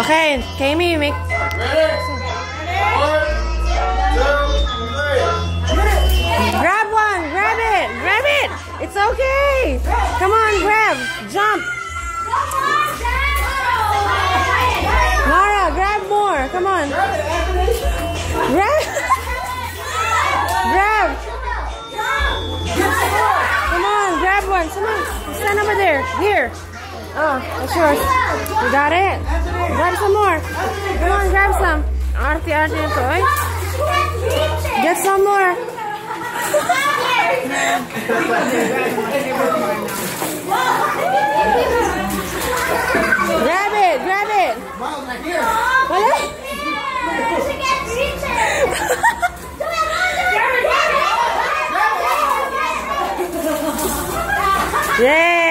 Okay, Kami, make. Ready? 1, 2, 3. Grab one, grab it. It's okay. Come on, grab, jump. Nara, grab more. Come on. Grab. Grab. Come on, grab one. Come on, stand over there. Here. Oh, that's yours. You got it? Grab some more. Come on, grab some. Arty ito, eh? Get some more. Grab it. Wala? Yeah.